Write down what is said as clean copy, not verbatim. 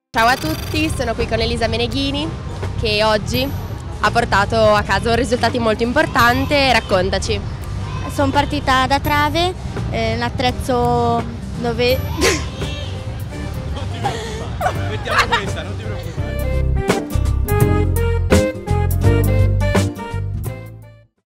Ciao a tutti, sono qui con Elisa Meneghini che oggi ha portato a casa un risultato molto importante, raccontaci. Sono partita da trave, l'attrezzo dove... Mettiamo questa, non ti preoccupare.